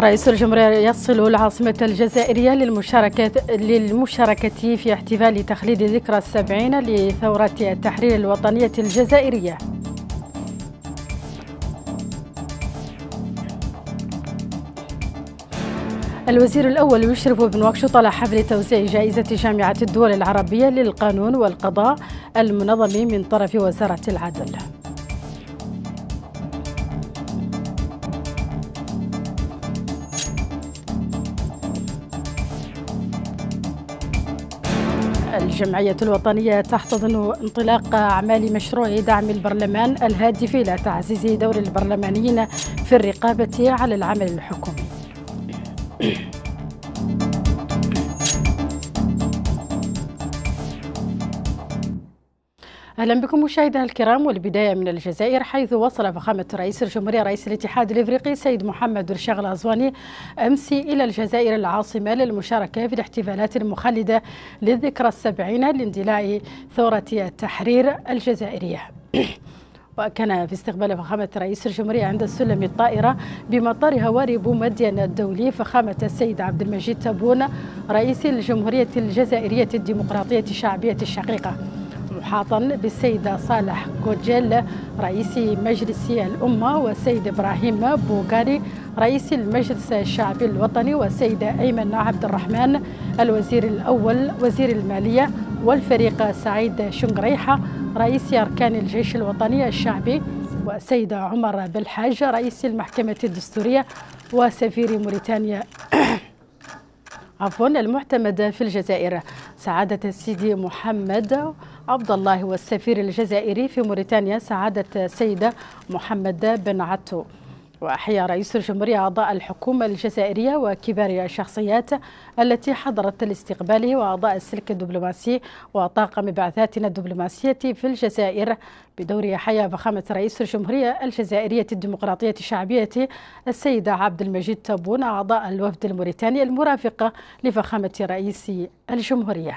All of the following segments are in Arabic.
رئيس الجمهورية يصل العاصمة الجزائرية للمشاركة في احتفال تخليد ذكرى 70 لثورة التحرير الوطنية الجزائرية. الوزير الأول يشرف بنواكشوط على حفل توزيع جائزة جامعة الدول العربية للقانون والقضاء المنظم من طرف وزارة العدل. الجمعية الوطنية تحتضن انطلاق أعمال مشروع دعم البرلمان الهادف إلى تعزيز دور البرلمانيين في الرقابة على العمل الحكومي. أهلا بكم مشاهدينا الكرام، والبداية من الجزائر، حيث وصل فخامة رئيس الجمهورية رئيس الاتحاد الإفريقي سيد محمد رشاغ الغزواني أمس إلى الجزائر العاصمة للمشاركة في الاحتفالات المخلدة للذكرى 70 لاندلاع ثورة التحرير الجزائرية. وكان في استقبال فخامة رئيس الجمهورية عند سلم الطائرة بمطار هواري بومدين الدولي فخامة السيد عبد المجيد تبون رئيس الجمهورية الجزائرية الديمقراطية الشعبية الشقيقة، محاطا بالسيد صالح كوجيل رئيس مجلس الأمة، والسيد إبراهيم بوغاري رئيس المجلس الشعبي الوطني، والسيد أيمن عبد الرحمن الوزير الأول وزير المالية، والفريق سعيد شنقريحة رئيس أركان الجيش الوطني الشعبي، والسيد عمر بالحاج رئيس المحكمة الدستورية وسفير موريتانيا المعتمد في الجزائر، سعادة سيدي محمد عبد الله، والسفير الجزائري في موريتانيا سعادة السيدة محمد بن عتو. وأحيا رئيس الجمهورية أعضاء الحكومة الجزائرية وكبار الشخصيات التي حضرت لاستقباله، وأعضاء السلك الدبلوماسي وطاقم بعثاتنا الدبلوماسية في الجزائر بدور حيا فخامة رئيس الجمهورية الجزائرية الديمقراطية الشعبية السيد عبد المجيد تبون أعضاء الوفد الموريتاني المرافق لفخامة رئيس الجمهورية.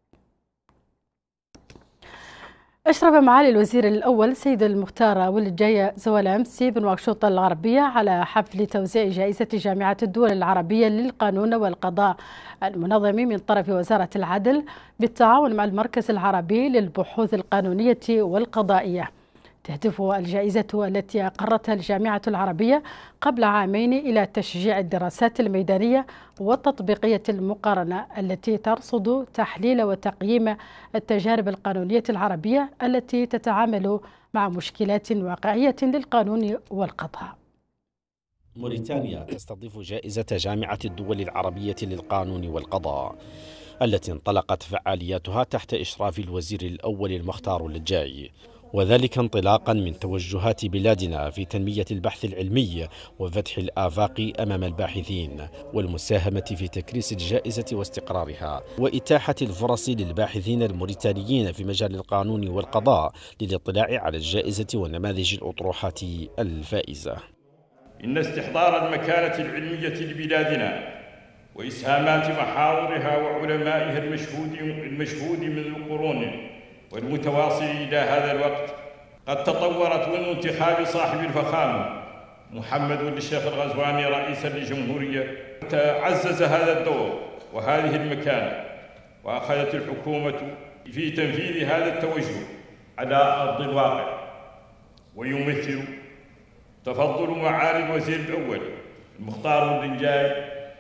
أشرف معالي الوزير الأول سيد المختار والجاي زوال أمس بنواكشوط الغربية على حفل توزيع جائزة جامعة الدول العربية للقانون والقضاء المنظم من طرف وزارة العدل بالتعاون مع المركز العربي للبحوث القانونية والقضائية. تهدف الجائزة التي أقرتها الجامعة العربية قبل عامين إلى تشجيع الدراسات الميدانية والتطبيقية المقارنة التي ترصد تحليل وتقييم التجارب القانونية العربية التي تتعامل مع مشكلات واقعية للقانون والقضاء. موريتانيا تستضيف جائزة جامعة الدول العربية للقانون والقضاء التي انطلقت فعالياتها تحت إشراف الوزير الأول المختار الجاي، وذلك انطلاقا من توجهات بلادنا في تنمية البحث العلمي وفتح الآفاق أمام الباحثين، والمساهمة في تكريس الجائزة واستقرارها، وإتاحة الفرص للباحثين الموريتانيين في مجال القانون والقضاء للاطلاع على الجائزة ونماذج الأطروحات الفائزة. إن استحضار المكانة العلمية لبلادنا وإسهامات محاورها وعلمائها المشهود منذ قرون والمتواصل إلى هذا الوقت قد تطورت منذ انتخاب صاحب الفخامة محمد الشيخ الغزواني رئيسا للجمهورية. تعزز هذا الدور وهذه المكانة، وأخذت الحكومة في تنفيذ هذا التوجه على أرض الواقع. ويمثل تفضل معالي الوزير الأول المختار الجاي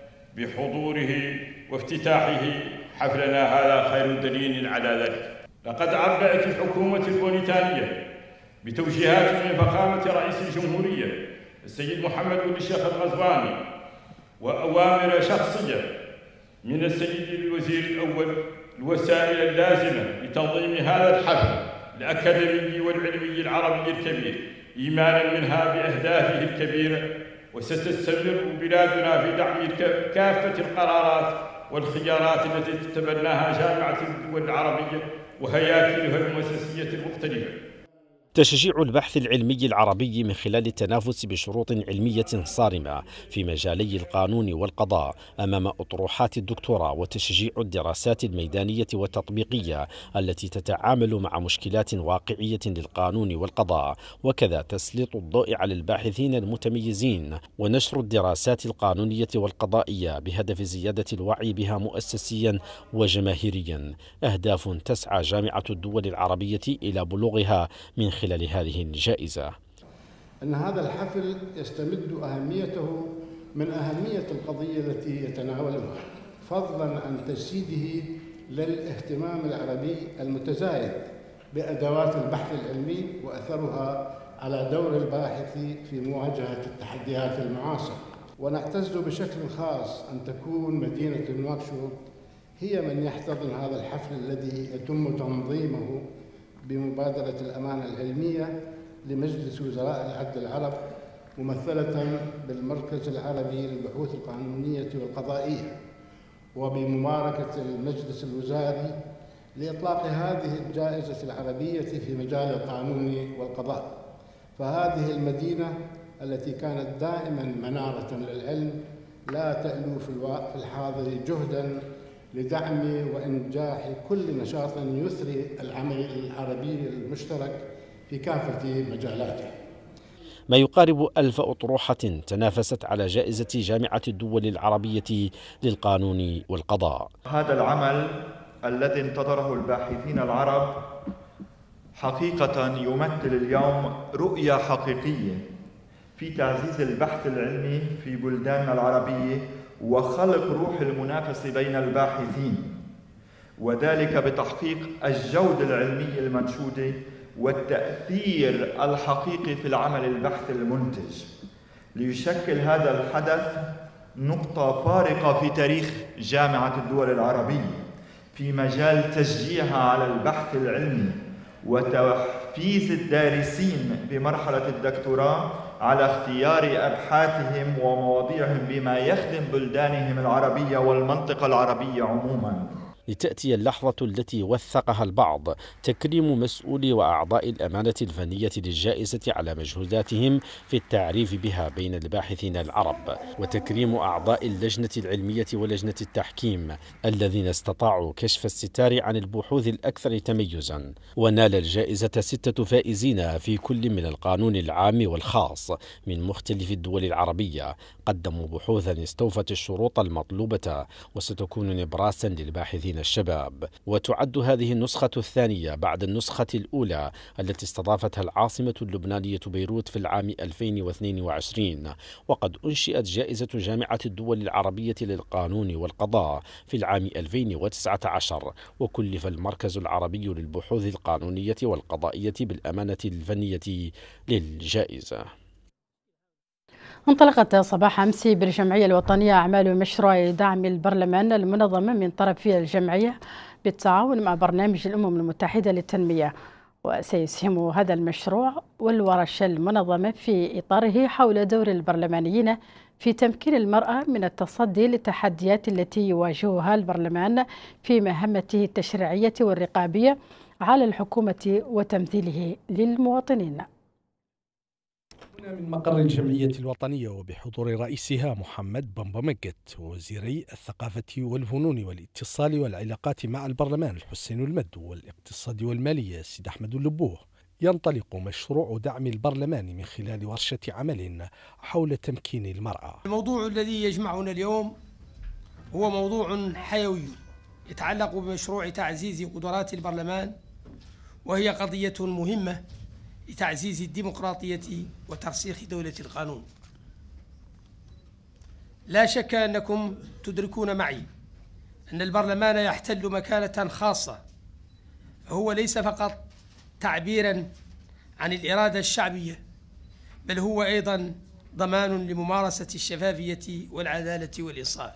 بحضوره وافتتاحه حفلنا هذا خير دليل على ذلك. لقد عبأت الحكومة الموريتانية بتوجيهات من فخامة رئيس الجمهورية السيد محمد الشيخ الغزواني وأوامر شخصية من السيد الوزير الأول الوسائل اللازمة لتنظيم هذا الحفل الأكاديمي والعلمي العربي الكبير، إيمانا منها بأهدافه الكبيرة. وستستمر بلادنا في دعم كافة القرارات والخيارات التي تتبناها جامعة الدول العربية وهياكلها المؤسسية المختلفة. تشجيع البحث العلمي العربي من خلال التنافس بشروط علمية صارمة في مجالي القانون والقضاء أمام أطروحات الدكتوراه، وتشجيع الدراسات الميدانية والتطبيقية التي تتعامل مع مشكلات واقعية للقانون والقضاء، وكذا تسليط الضوء على الباحثين المتميزين ونشر الدراسات القانونية والقضائية بهدف زيادة الوعي بها مؤسسيا وجماهيريا، أهداف تسعى جامعة الدول العربية إلى بلوغها من خلال هذه الجائزة. أن هذا الحفل يستمد أهميته من أهمية القضية التي يتناولها، فضلا عن تجسيده للاهتمام العربي المتزايد بأدوات البحث العلمي وأثرها على دور الباحث في مواجهة التحديات المعاصرة. ونعتز بشكل خاص أن تكون مدينة نواكشوط هي من يحتضن هذا الحفل الذي يتم تنظيمه بمبادرة الأمانة العلمية لمجلس وزراء العدل العرب، ممثلة بالمركز العربي للبحوث القانونية والقضائية، وبمباركة المجلس الوزاري لإطلاق هذه الجائزة العربية في مجال القانون والقضاء. فهذه المدينة التي كانت دائما منارة للعلم لا تألو في الحاضر جهدا لدعم وإنجاح كل نشاط يثري العمل العربي المشترك في كافة مجالاته. ما يقارب 1000 أطروحة تنافست على جائزة جامعة الدول العربية للقانون والقضاء. هذا العمل الذي انتظره الباحثين العرب حقيقة يمثل اليوم رؤية حقيقية في تعزيز البحث العلمي في بلداننا العربية وخلق روح المنافسة بين الباحثين، وذلك بتحقيق الجودة العلمية المنشودة والتأثير الحقيقي في العمل البحث المنتج. ليشكل هذا الحدث نقطة فارقة في تاريخ جامعة الدول العربية في مجال تشجيعها على البحث العلمي وتحفيز الدارسين بمرحلة الدكتوراه على اختيار أبحاثهم ومواضيعهم بما يخدم بلدانهم العربية والمنطقة العربية عموماً. لتأتي اللحظة التي وثقها البعض تكريم مسؤولي وأعضاء الأمانة الفنية للجائزة على مجهوداتهم في التعريف بها بين الباحثين العرب، وتكريم أعضاء اللجنة العلمية ولجنة التحكيم الذين استطاعوا كشف الستار عن البحوث الأكثر تميزا. ونال الجائزة 6 فائزين في كل من القانون العام والخاص من مختلف الدول العربية، قدموا بحوثا استوفت الشروط المطلوبة وستكون نبراسا للباحثين الشباب. وتعد هذه النسخة الثانية بعد النسخة الأولى التي استضافتها العاصمة اللبنانية بيروت في العام 2022، وقد أنشئت جائزة جامعة الدول العربية للقانون والقضاء في العام 2019، وكلف المركز العربي للبحوث القانونية والقضائية بالأمانة الفنية للجائزة. انطلقت صباح أمس بالجمعية الوطنية أعمال مشروع دعم البرلمان المنظمة من طرف الجمعية بالتعاون مع برنامج الأمم المتحدة للتنمية، وسيسهم هذا المشروع والورش المنظمة في إطاره حول دور البرلمانيين في تمكين المرأة من التصدي للتحديات التي يواجهها البرلمان في مهمته التشريعية والرقابية على الحكومة وتمثيله للمواطنين. من مقر الجمعية الوطنية وبحضور رئيسها محمد بمبا مقت ووزيري الثقافة والفنون والاتصال والعلاقات مع البرلمان الحسين المد والاقتصاد والمالية السيد أحمد اللبوه، ينطلق مشروع دعم البرلمان من خلال ورشة عمل حول تمكين المرأة. الموضوع الذي يجمعنا اليوم هو موضوع حيوي يتعلق بمشروع تعزيز قدرات البرلمان، وهي قضية مهمة لتعزيز الديمقراطية وترسيخ دولة القانون. لا شك أنكم تدركون معي أن البرلمان يحتل مكانة خاصة، هو ليس فقط تعبيراً عن الإرادة الشعبية، بل هو أيضاً ضمان لممارسة الشفافية والعدالة والإنصاف.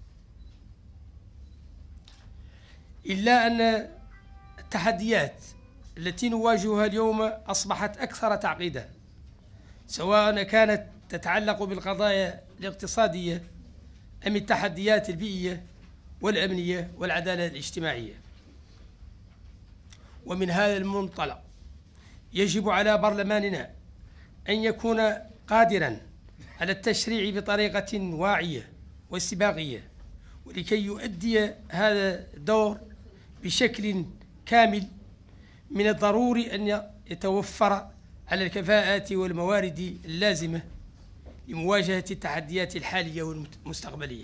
إلا أن التحديات التي نواجهها اليوم أصبحت أكثر تعقيدا، سواء كانت تتعلق بالقضايا الاقتصادية أم التحديات البيئية والأمنية والعدالة الاجتماعية. ومن هذا المنطلق يجب على برلماننا أن يكون قادراً على التشريع بطريقة واعية واستباقية، ولكي يؤدي هذا الدور بشكل كامل من الضروري أن يتوفر على الكفاءات والموارد اللازمة لمواجهة التحديات الحالية والمستقبلية.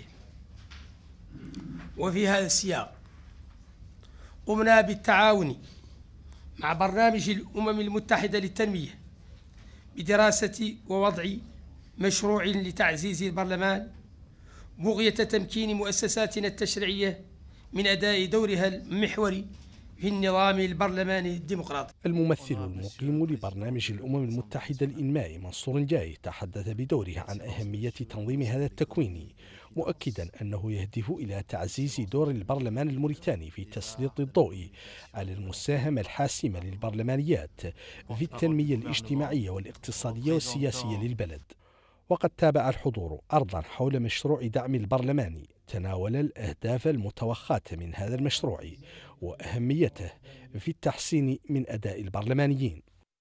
وفي هذا السياق قمنا بالتعاون مع برنامج الأمم المتحدة للتنمية بدراسة ووضع مشروع لتعزيز البرلمان بغية تمكين مؤسساتنا التشريعية من أداء دورها المحوري في النظام البرلماني الديمقراطي. الممثل المقيم لبرنامج الأمم المتحدة الإنمائي منصور جاي تحدث بدوره عن أهمية تنظيم هذا التكوين، مؤكدا أنه يهدف إلى تعزيز دور البرلمان الموريتاني في تسليط الضوء على المساهمة الحاسمة للبرلمانيات في التنمية الاجتماعية والاقتصادية والسياسية للبلد. وقد تابع الحضور أرضا حول مشروع دعم البرلمان تناول الأهداف المتوخاة من هذا المشروع وأهميته في التحسين من أداء البرلمانيين.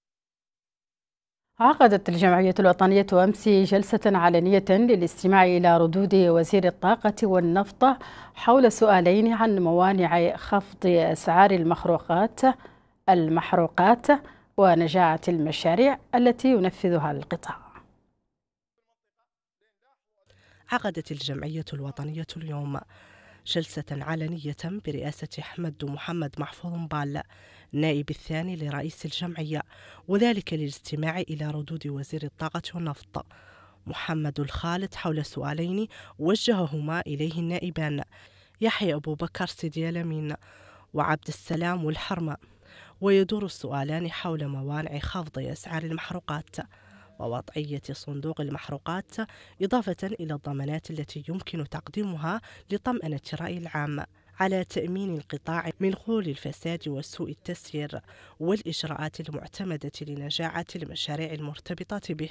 عقدت الجمعية الوطنية أمس جلسة علنية للاستماع إلى ردود وزير الطاقة والنفط حول سؤالين عن موانع خفض أسعار المحروقات ونجاعة المشاريع التي ينفذها القطاع. عقدت الجمعية الوطنية اليوم جلسة علنية برئاسة أحمد محمد محفوظ مبال النائب الثاني لرئيس الجمعية، وذلك للاستماع إلى ردود وزير الطاقة والنفط محمد الخالد حول سؤالين وجههما إليه النائبان يحيى أبو بكر سيدي لمين وعبد السلام والحرمة، ويدور السؤالان حول موانع خفض أسعار المحروقات ووضعية صندوق المحروقات، إضافة إلى الضمانات التي يمكن تقديمها لطمأنة الرأي العام على تأمين القطاع من غول الفساد وسوء التسيير والإجراءات المعتمدة لنجاعة المشاريع المرتبطة به.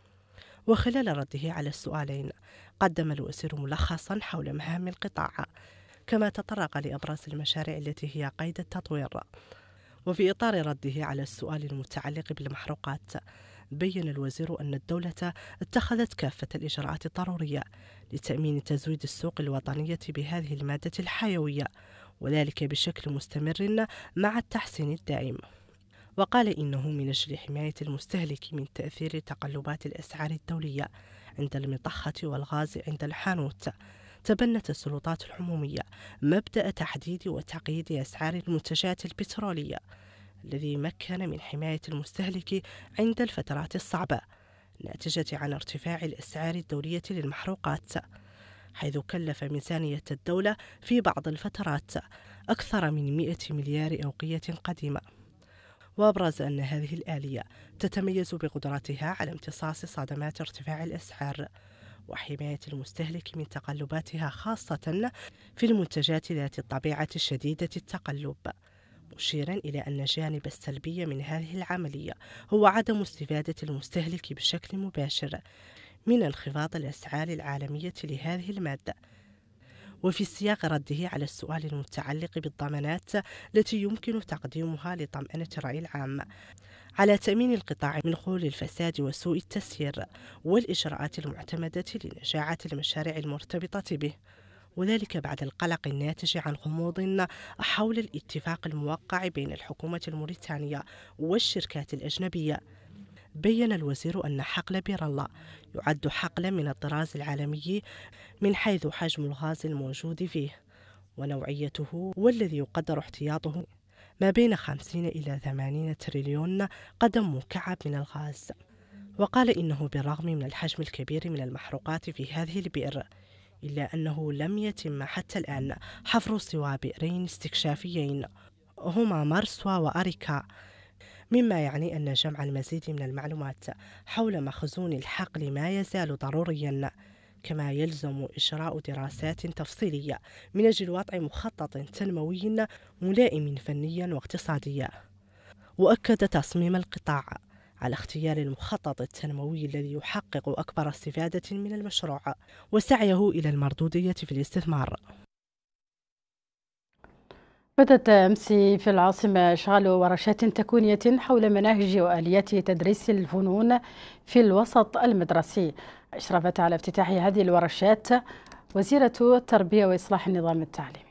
وخلال رده على السؤالين قدم الوزير ملخصا حول مهام القطاع، كما تطرق لأبرز المشاريع التي هي قيد التطوير. وفي إطار رده على السؤال المتعلق بالمحروقات بين الوزير أن الدولة اتخذت كافة الإجراءات الضرورية لتأمين تزويد السوق الوطنية بهذه المادة الحيوية، وذلك بشكل مستمر مع التحسين الدائم. وقال إنه من أجل حماية المستهلك من تأثير تقلبات الأسعار الدولية عند المطخة والغاز عند الحانوت، تبنت السلطات العمومية مبدأ تحديد وتقييد أسعار المنتجات البترولية الذي مكن من حماية المستهلك عند الفترات الصعبة الناتجة عن ارتفاع الأسعار الدولية للمحروقات، حيث كلف ميزانية الدولة في بعض الفترات أكثر من 100 مليار أوقية قديمة. وأبرز أن هذه الآلية تتميز بقدرتها على امتصاص صدمات ارتفاع الأسعار وحماية المستهلك من تقلباتها، خاصة في المنتجات ذات الطبيعة الشديدة التقلب، مشيرا إلى أن الجانب السلبي من هذه العملية هو عدم استفادة المستهلك بشكل مباشر من انخفاض الأسعار العالمية لهذه المادة. وفي سياق رده على السؤال المتعلق بالضمانات التي يمكن تقديمها لطمأنة الرأي العام على تأمين القطاع من غول الفساد وسوء التسيير والإجراءات المعتمدة لنجاعة المشاريع المرتبطة به، وذلك بعد القلق الناتج عن غموض حول الاتفاق الموقع بين الحكومة الموريتانية والشركات الأجنبية، بين الوزير أن حقل بير الله يعد حقلا من الطراز العالمي من حيث حجم الغاز الموجود فيه ونوعيته، والذي يقدر احتياطه ما بين 50 إلى 80 تريليون قدم مكعب من الغاز. وقال إنه بالرغم من الحجم الكبير من المحروقات في هذه البئر، إلا أنه لم يتم حتى الآن حفر سوى بئرين استكشافيين هما مارسوا وأريكا، مما يعني أن جمع المزيد من المعلومات حول مخزون الحقل ما يزال ضروريا، كما يلزم إجراء دراسات تفصيلية من أجل وضع مخطط تنموي ملائم فنيا واقتصاديا. وأكد تصميم القطاع على اختيار المخطط التنموي الذي يحقق أكبر استفادة من المشروع وسعيه إلى المردودية في الاستثمار. بدأت أمس في العاصمة إشغال ورشات تكوينية حول مناهج وآليات تدريس الفنون في الوسط المدرسي. أشرفت على افتتاح هذه الورشات وزيرة التربية وإصلاح النظام التعليمي.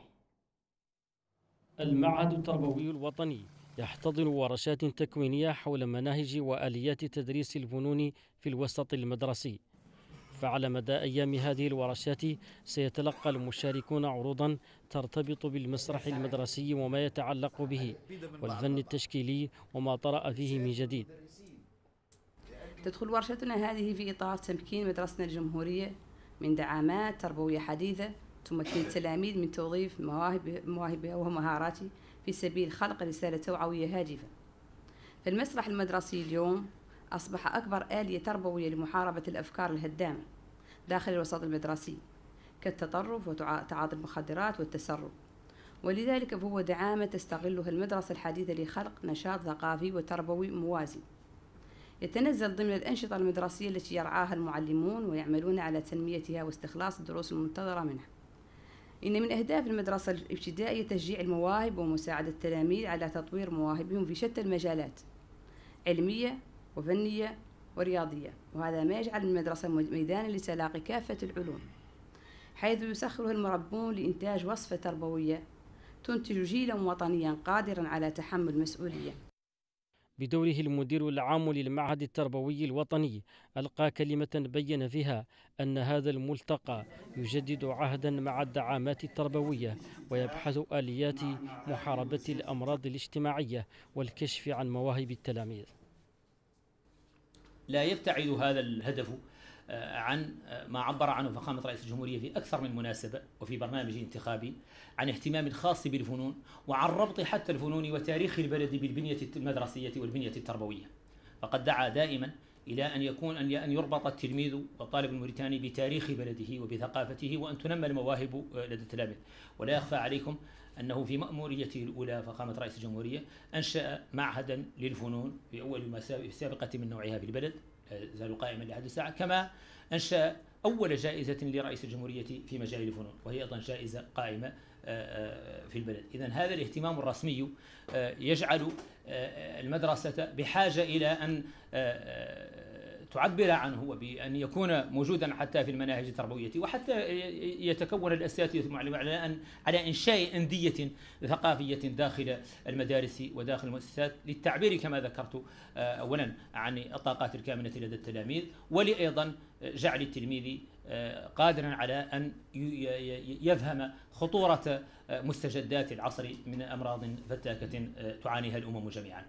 المعهد التربوي الوطني يحتضن ورشات تكوينية حول مناهج وآليات تدريس الفنون في الوسط المدرسي. فعلى مدى أيام هذه الورشات سيتلقى المشاركون عروضا ترتبط بالمسرح المدرسي وما يتعلق به والفن التشكيلي وما طرأ فيه من جديد. تدخل ورشتنا هذه في إطار تمكين مدرسة الجمهورية من دعامات تربوية حديثة تمكن التلاميذ من توظيف مواهبها ومهاراتها في سبيل خلق رسالة توعوية هادفة. فالمسرح المدرسي اليوم أصبح أكبر آلية تربوية لمحاربة الأفكار الهدامة داخل الوسط المدرسي كالتطرف وتعاطي المخدرات والتسرب، ولذلك فهو دعامة تستغلها المدرسة الحديثة لخلق نشاط ثقافي وتربوي موازي يتنزل ضمن الأنشطة المدرسية التي يرعاها المعلمون ويعملون على تنميتها واستخلاص الدروس المنتظرة منها. إن من أهداف المدرسة الابتدائية تشجيع المواهب ومساعدة التلاميذ على تطوير مواهبهم في شتى المجالات علمية وفنية ورياضية، وهذا ما يجعل المدرسة ميدانا لتلاقي كافة العلوم، حيث يسخرها المربون لإنتاج وصفة تربوية تنتج جيلا وطنيا قادرا على تحمل مسؤولية. بدوره المدير العام للمعهد التربوي الوطني ألقى كلمة بين فيها أن هذا الملتقى يجدد عهدا مع الدعامات التربوية ويبحث آليات محاربة الأمراض الاجتماعية والكشف عن مواهب التلاميذ. لا يبتعد هذا الهدف عن ما عبر عنه فخامة رئيس الجمهورية في أكثر من مناسبة وفي برنامج انتخابي عن اهتمام خاص بالفنون وعن ربط حتى الفنون وتاريخ البلد بالبنية المدرسية والبنية التربوية. فقد دعا دائما إلى أن يربط التلميذ والطالب الموريتاني بتاريخ بلده وبثقافته وأن تنمى المواهب لدى التلاميذ. ولا يخفى عليكم أنه في مأموريته الأولى فخامة رئيس الجمهورية أنشأ معهدا للفنون في أول سابقة من نوعها في البلد زال قائما لحد الساعة، كما أنشأ أول جائزة لرئيس الجمهورية في مجال الفنون وهي أيضا جائزة قائمة في البلد. إذن هذا الاهتمام الرسمي يجعل المدرسة بحاجة إلى أن تعبر عنه وبأن يكون موجودا حتى في المناهج التربوية وحتى يتكون الأساتذة المعلمين على إنشاء أندية ثقافية داخل المدارس وداخل المؤسسات للتعبير كما ذكرت أولا عن الطاقات الكامنة لدى التلاميذ ولأيضا جعل التلميذ قادرا على أن يفهم خطورة مستجدات العصر من أمراض فتاكة تعانيها الأمم جميعا.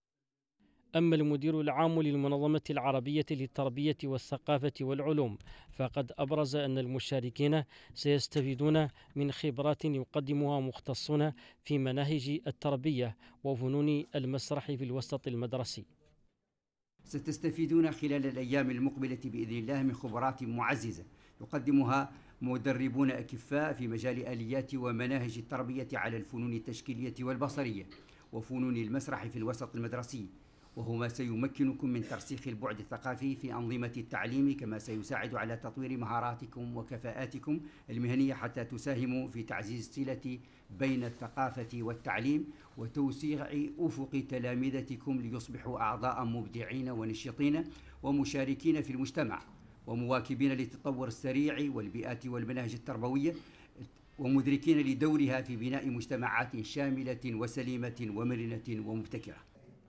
أما المدير العام للمنظمة العربية للتربية والثقافة والعلوم فقد أبرز أن المشاركين سيستفيدون من خبرات يقدمها مختصون في مناهج التربية وفنون المسرح في الوسط المدرسي. ستستفيدون خلال الأيام المقبلة بإذن الله من خبرات معززة يقدمها مدربون أكفاء في مجال آليات ومناهج التربية على الفنون التشكيلية والبصرية وفنون المسرح في الوسط المدرسي، وهو ما سيمكنكم من ترسيخ البعد الثقافي في أنظمة التعليم، كما سيساعد على تطوير مهاراتكم وكفاءاتكم المهنية حتى تساهموا في تعزيز الصلة بين الثقافة والتعليم وتوسيع أفق تلامذتكم ليصبحوا أعضاء مبدعين ونشيطين ومشاركين في المجتمع ومواكبين للتطور السريع والبيئات والمناهج التربوية ومدركين لدورها في بناء مجتمعات شاملة وسليمة ومرنة ومبتكرة.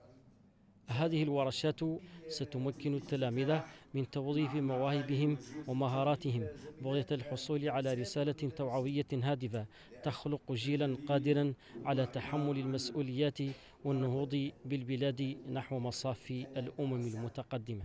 هذه الورشات ستمكن التلاميذ من توظيف مواهبهم ومهاراتهم بغية الحصول على رسالة توعوية هادفة تخلق جيلا قادرا على تحمل المسؤوليات والنهوض بالبلاد نحو مصاف الأمم المتقدمة.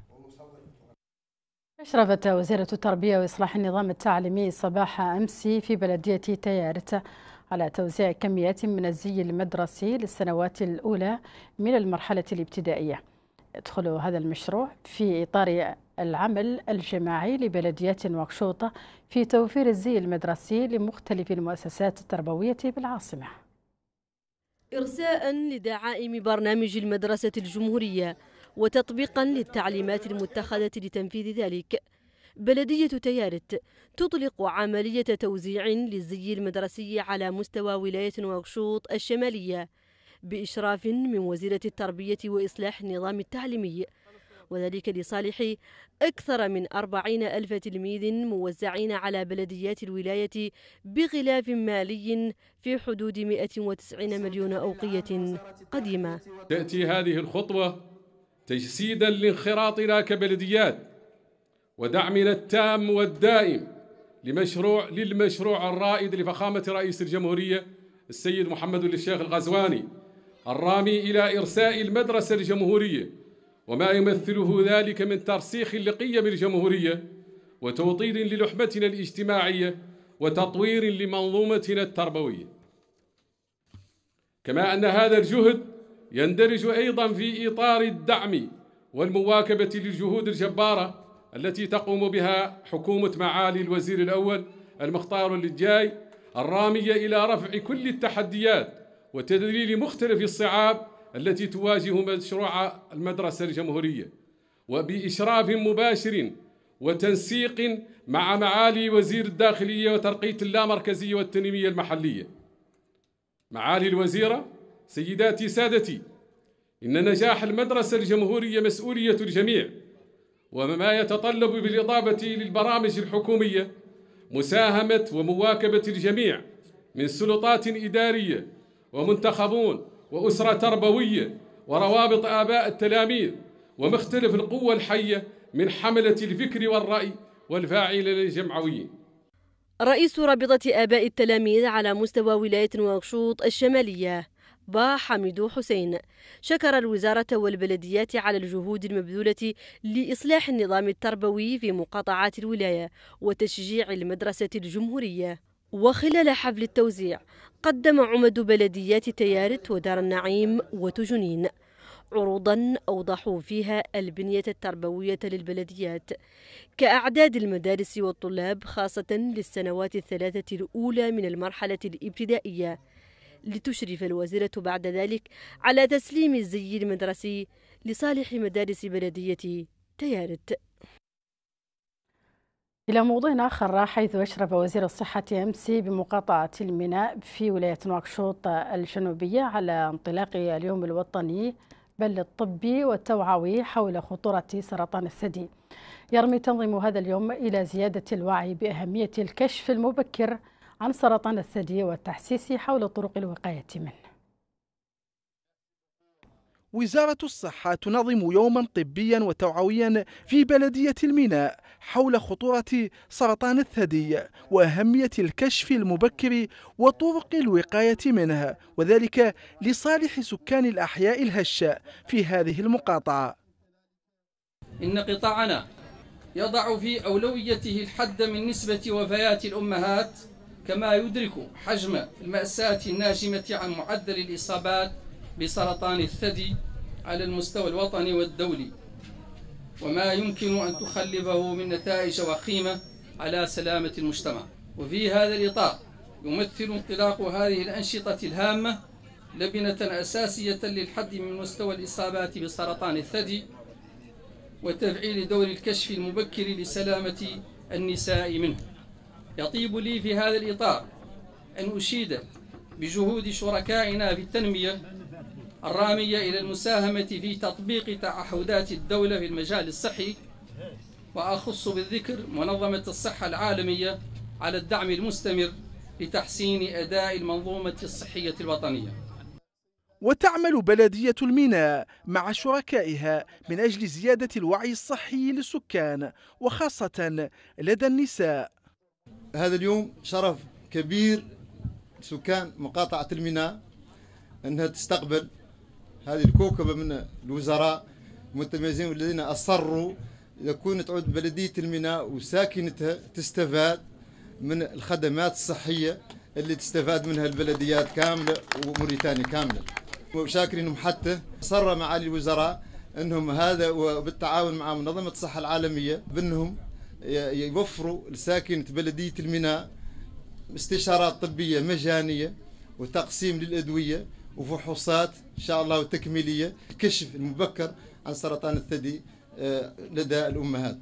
أشرفت وزيرة التربية وإصلاح النظام التعليمي صباح أمس في بلدية تيارت على توزيع كميات من الزي المدرسي للسنوات الأولى من المرحلة الابتدائية. يدخل هذا المشروع في إطار العمل الجماعي لبلديات نواكشوط في توفير الزي المدرسي لمختلف المؤسسات التربوية بالعاصمة. إرساء لدعائم برنامج المدرسة الجمهورية وتطبيقا للتعليمات المتخذة لتنفيذ ذلك، بلدية تيارت تطلق عملية توزيع للزي المدرسي على مستوى ولاية نواكشوط الشمالية بإشراف من وزيرة التربية وإصلاح النظام التعليمي، وذلك لصالح أكثر من 40,000 تلميذ موزعين على بلديات الولاية بغلاف مالي في حدود 190 مليون أوقية قديمة. تأتي هذه الخطوة تجسيدا لانخراطنا كبلديات ودعمنا التام والدائم للمشروع الرائد لفخامة رئيس الجمهورية السيد محمد الشيخ الغزواني الرامي إلى إرساء المدرسة الجمهورية وما يمثله ذلك من ترسيخ لقيم الجمهورية وتوطيد للحمتنا الاجتماعية وتطوير لمنظومتنا التربوية. كما أن هذا الجهد يندرج أيضا في إطار الدعم والمواكبة للجهود الجبارة التي تقوم بها حكومة معالي الوزير الأول المختار للجاي الرامية إلى رفع كل التحديات وتذليل مختلف الصعاب التي تواجه مشروع المدرسة الجمهورية، وبإشراف مباشر وتنسيق مع معالي وزير الداخلية وترقية اللامركزية والتنمية المحلية. معالي الوزيرة، سيداتي سادتي، إن نجاح المدرسة الجمهورية مسؤولية الجميع، وما يتطلب بالإضافة للبرامج الحكومية مساهمة ومواكبة الجميع من سلطات إدارية ومنتخبون وأسرة تربوية وروابط آباء التلاميذ ومختلف القوى الحية من حملة الفكر والرأي والفاعلين الجمعويين. رئيس رابطة آباء التلاميذ على مستوى ولاية نواكشوط الشمالية با حميدو حسين شكر الوزارة والبلديات على الجهود المبذولة لإصلاح النظام التربوي في مقاطعات الولاية وتشجيع المدرسة الجمهورية. وخلال حفل التوزيع قدم عمد بلديات تيارت ودار النعيم وتجنين عروضا أوضحوا فيها البنية التربوية للبلديات كأعداد المدارس والطلاب خاصة للسنوات الثلاثة الأولى من المرحلة الابتدائية، لتشرف الوزيرة بعد ذلك على تسليم الزي المدرسي لصالح مدارس بلدية تيارت. إلى موضوع آخر، حيث أشرف وزير الصحة أمس بمقاطعة الميناء في ولاية نواكشوط الجنوبية على انطلاق اليوم الوطني بل الطبي والتوعوي حول خطورة سرطان الثدي. يرمي تنظيم هذا اليوم إلى زيادة الوعي بأهمية الكشف المبكر عن سرطان الثدي والتحسيس حول طرق الوقاية منه. وزارة الصحة تنظم يوما طبيا وتوعويا في بلدية الميناء حول خطورة سرطان الثدي وأهمية الكشف المبكر وطرق الوقاية منه، وذلك لصالح سكان الأحياء الهشة في هذه المقاطعة. إن قطاعنا يضع في أولويته الحد من نسبة وفيات الأمهات، كما يدرك حجم المأساة الناجمة عن معدل الإصابات بسرطان الثدي على المستوى الوطني والدولي، وما يمكن أن تخلفه من نتائج وخيمة على سلامة المجتمع. وفي هذا الإطار يمثل انطلاق هذه الأنشطة الهامة لبنة أساسية للحد من مستوى الإصابات بسرطان الثدي وتفعيل دور الكشف المبكر لسلامة النساء منه. يطيب لي في هذا الإطار أن أشيد بجهود شركائنا في التنمية الرامية إلى المساهمة في تطبيق تعهدات الدولة في المجال الصحي، وأخص بالذكر منظمة الصحة العالمية على الدعم المستمر لتحسين أداء المنظومة الصحية الوطنية. وتعمل بلدية الميناء مع شركائها من أجل زيادة الوعي الصحي للسكان وخاصة لدى النساء. هذا اليوم شرف كبير سكان مقاطعة الميناء أنها تستقبل هذه الكوكبة من الوزراء المتميزين والذين أصروا يكون تعود بلدية الميناء وساكنتها تستفاد من الخدمات الصحية اللي تستفاد منها البلديات كاملة وموريتانيا كاملة. وشاكرينهم حتى صر معالي الوزراء أنهم هذا وبالتعاون مع منظمة الصحة العالمية بأنهم يوفروا لساكنة بلدية الميناء استشارات طبية مجانية وتقسيم للأدوية وفحوصات إن شاء الله وتكميلية، الكشف المبكر عن سرطان الثدي لدى الأمهات.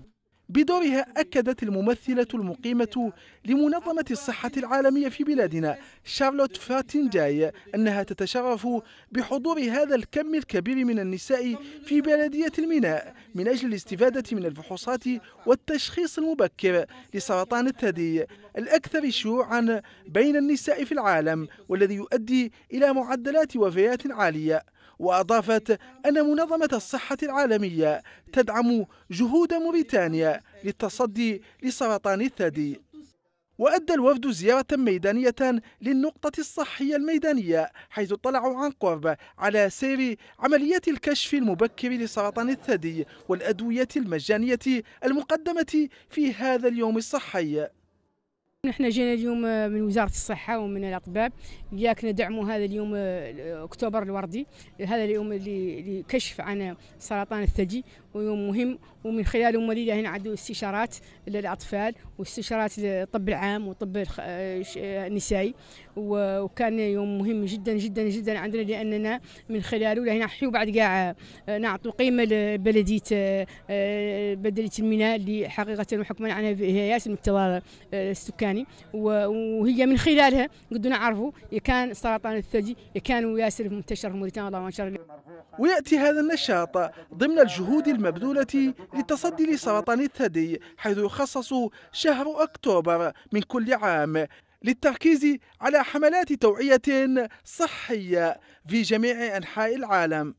بدورها أكدت الممثلة المقيمة لمنظمة الصحة العالمية في بلادنا شارلوت فاتنجاي أنها تتشرف بحضور هذا الكم الكبير من النساء في بلدية الميناء من أجل الاستفادة من الفحوصات والتشخيص المبكر لسرطان الثدي الأكثر شيوعا بين النساء في العالم والذي يؤدي إلى معدلات وفيات عالية. وأضافت أن منظمة الصحة العالمية تدعم جهود موريتانيا للتصدي لسرطان الثدي. وأدى الوفد زيارة ميدانية للنقطة الصحية الميدانية حيث اطلعوا عن قرب على سير عمليات الكشف المبكر لسرطان الثدي والأدوية المجانية المقدمة في هذا اليوم الصحي. نحن جينا اليوم من وزارة الصحة ومن الأطباء إياك ندعموا هذا اليوم أكتوبر الوردي، هذا اليوم لكشف عن سرطان الثدي، ويوم مهم ومن خلاله موليدة هنا عندو استشارات للأطفال واستشارات للطب العام وطب النسائي، وكان يوم مهم جدا جدا جدا عندنا لأننا من خلاله لهنا حيو بعد قاع نعطوا قيمة لبلدية الميناء اللي حقيقة وحكما عنها هيئات المحتوى السكاني، وهي من خلالها قدنا نعرفوا كان سرطان الثدي كان ياسر منتشر في موريتانيا. الله ما شاء الله. ويأتي هذا النشاط ضمن الجهود المبذولة للتصدي لسرطان الثدي حيث يخصص شهر أكتوبر من كل عام للتركيز على حملات توعية صحية في جميع أنحاء العالم.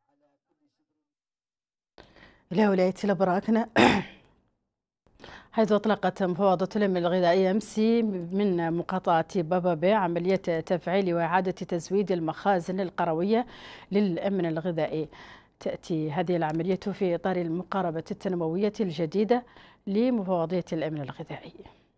إلى ولاية البراكنة حيث أطلقت مفوضة الأمن الغذائي أمس من مقاطعة بابا بي عملية تفعيل وإعادة تزويد المخازن القروية للأمن الغذائي. تأتي هذه العملية في إطار المقاربة التنموية الجديدة لمفوضية الأمن الغذائي.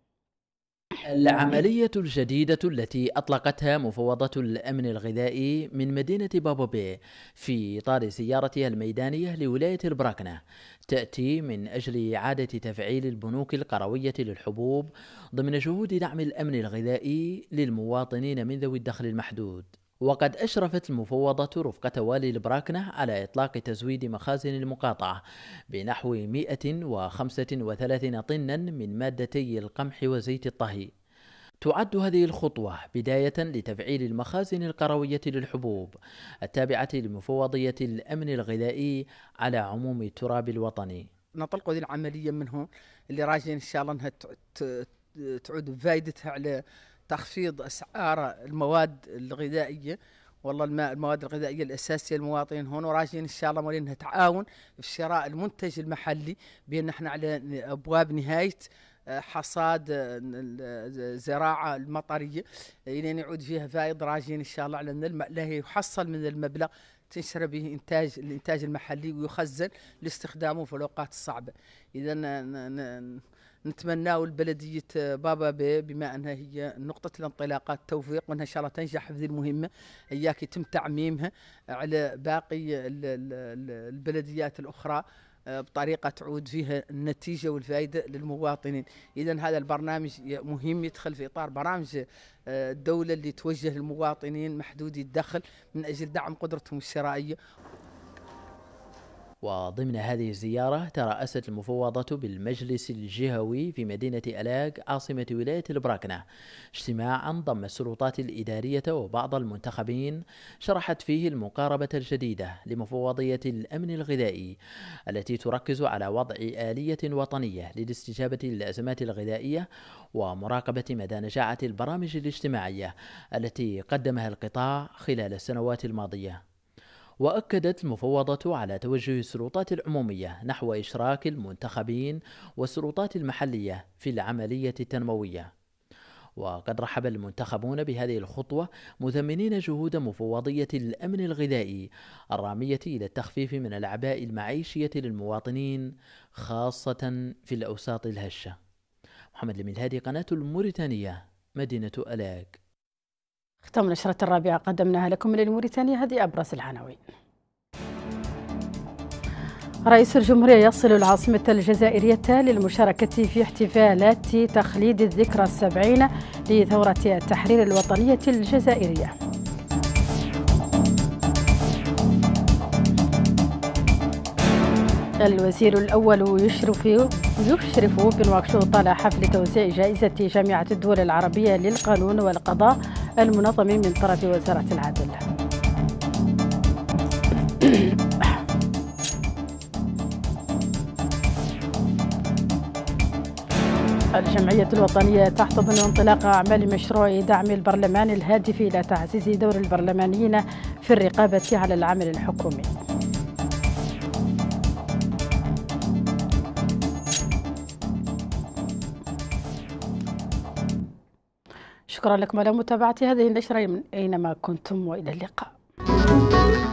العملية الجديدة التي أطلقتها مفوضة الأمن الغذائي من مدينة بابا بي في إطار زيارتها الميدانية لولاية البراكنة تأتي من أجل إعادة تفعيل البنوك القروية للحبوب ضمن جهود دعم الأمن الغذائي للمواطنين من ذوي الدخل المحدود. وقد أشرفت المفوضة رفقة والي البراكنة على إطلاق تزويد مخازن المقاطعة بنحو 135 طنا من مادتي القمح وزيت الطهي. تعد هذه الخطوة بداية لتفعيل المخازن القروية للحبوب التابعة لمفوضية الأمن الغذائي على عموم التراب الوطني. نطلق هذه العملية من هون اللي راجين إن شاء الله أنها تعود بفائدتها على تخفيض أسعار المواد الغذائية. والله المواد الغذائية الأساسية للمواطنين هون، وراجين إن شاء الله مولينها تعاون في شراء المنتج المحلي بأن احنا على أبواب نهاية حصاد الزراعة المطرية إلى يعود فيها فائض. راجين إن شاء الله على أن لا يحصل من المبلغ تنشر به الإنتاج المحلي ويخزن لاستخدامه في الأوقات الصعبة. إذا نتمنى البلدية بابا بي بما أنها هي نقطة الانطلاقات توفيق، وأنها إن شاء الله تنجح في هذه المهمة إياك يتم تعميمها على باقي البلديات الأخرى بطريقة تعود فيها النتيجة والفائدة للمواطنين. إذا هذا البرنامج مهم يدخل في إطار برامج الدولة اللي توجه للمواطنين محدودي الدخل من أجل دعم قدرتهم الشرائية. وضمن هذه الزيارة ترأست المفوضة بالمجلس الجهوي في مدينة ألاق عاصمة ولاية البراكنة اجتماعا ضم السلطات الإدارية وبعض المنتخبين شرحت فيه المقاربة الجديدة لمفوضية الأمن الغذائي التي تركز على وضع آلية وطنية للاستجابة للأزمات الغذائية ومراقبة مدى نجاعة البرامج الاجتماعية التي قدمها القطاع خلال السنوات الماضية. وأكدت المفوضة على توجه السلطات العمومية نحو إشراك المنتخبين والسلطات المحلية في العملية التنموية. وقد رحب المنتخبون بهذه الخطوة مثمنين جهود مفوضية الأمن الغذائي الرامية إلى التخفيف من الأعباء المعيشية للمواطنين خاصة في الأوساط الهشة. محمد الملهادي، قناة الموريتانية، مدينة ألاق. ختام نشرة الرابعة قدمناها لكم من الموريتانية. هذه أبرز العناوين. رئيس الجمهورية يصل العاصمة الجزائرية للمشاركة في احتفالات تخليد الذكرى 70 لثورة التحرير الوطنية الجزائرية. الوزير الأول يشرف يشرف بن واكشوط على حفل توزيع جائزة جامعة الدول العربية للقانون والقضاء المنظم من طرف وزارة العدل. الجمعية الوطنية تحتضن انطلاق أعمال مشروع دعم البرلمان الهادف إلى تعزيز دور البرلمانيين في الرقابة على العمل الحكومي. شكرا لكم على متابعة هذه النشرة من أينما كنتم وإلى اللقاء.